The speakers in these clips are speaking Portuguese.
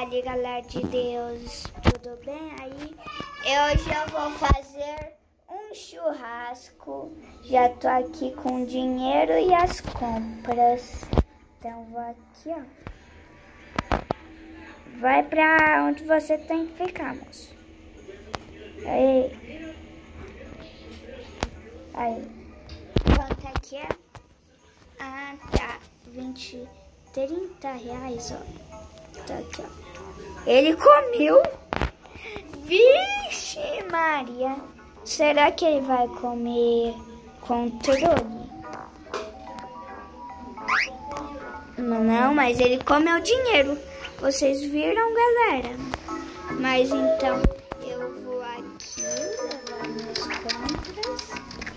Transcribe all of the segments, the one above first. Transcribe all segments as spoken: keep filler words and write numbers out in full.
Fale, galera de Deus, tudo bem aí? Hoje eu vou fazer um churrasco. Já tô aqui com o dinheiro e as compras. Então vou aqui, ó. Vai pra onde você tem que ficar, moço. Aí. Aí. Quanto aqui é? Ah, tá. vinte, trinta reais, ó. Tá aqui, ó. Ele comeu. Vixe, Maria. Será que ele vai comer controle? Não, mas ele comeu dinheiro. Vocês viram, galera? Mas então, eu vou aqui levar minhas compras.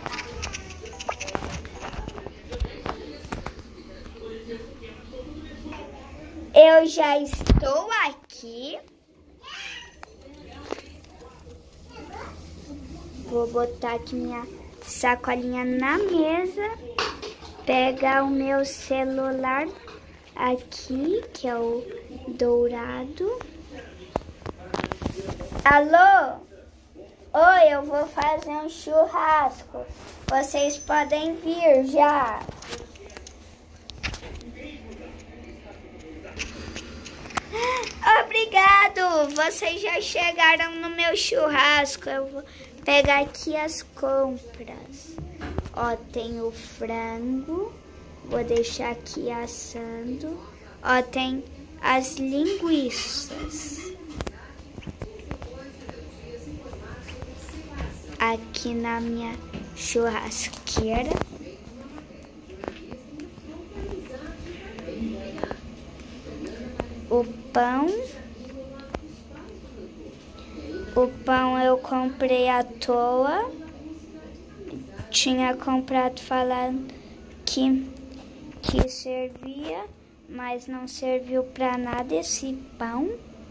Eu já estou aqui. Vou botar aqui minha sacolinha na mesa. Pegar o meu celular aqui, que é o dourado. Alô? Oi, eu vou fazer um churrasco. Vocês podem vir já. Obrigado! Vocês já chegaram no meu churrasco. Eu vou pegar aqui as compras. Ó, tem o frango. Vou deixar aqui assando. Ó, tem as linguiças. Aqui na minha churrasqueira. O pão. O pão eu comprei à toa. Tinha comprado falando que, que servia, mas não serviu pra nada esse pão.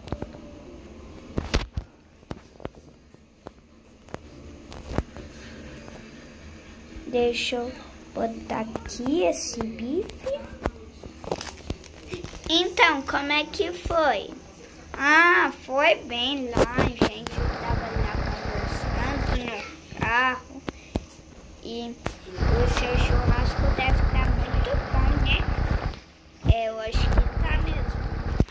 Deixa eu botar aqui esse bife. Então, como é que foi? Ah, foi bem lá, gente. Eu tava lá conversando no carro. E o seu churrasco deve estar muito bom, né? É, eu acho que tá mesmo.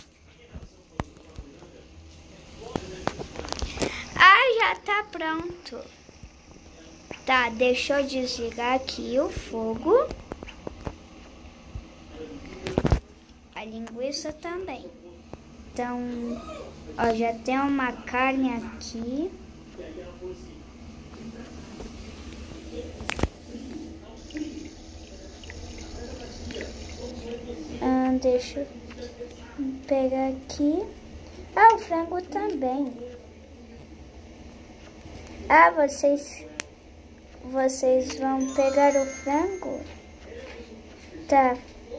Ah, já tá pronto. Tá, deixa eu desligar aqui o fogo. A linguiça também. Então, ó, já tem uma carne aqui. Ah, deixa eu pegar aqui. Ah, o frango também. Ah, vocês, vocês vão pegar o frango? Tá.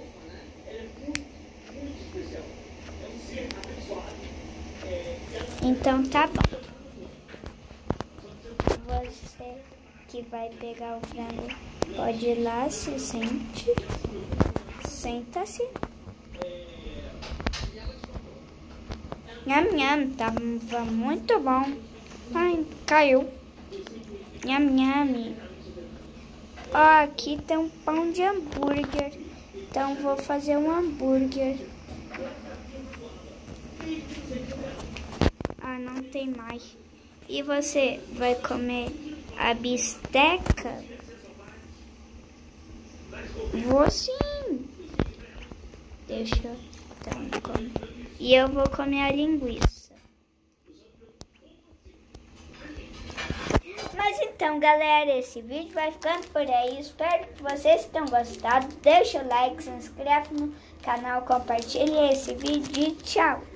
Então tá bom. Você que vai pegar o frango pode ir lá, se sente. Senta-se. Nham, nham, tava muito bom. Ai, caiu. Nham, nham. Ó, aqui tem um pão de hambúrguer. Então vou fazer um hambúrguer. Ah, não tem mais. E você vai comer a bisteca? Vou sim. Deixa eu então comer. E eu vou comer a linguiça. Mas então, galera, esse vídeo vai ficando por aí. Espero que vocês tenham gostado. Deixa o like, se inscreve no canal, compartilhe esse vídeo e tchau.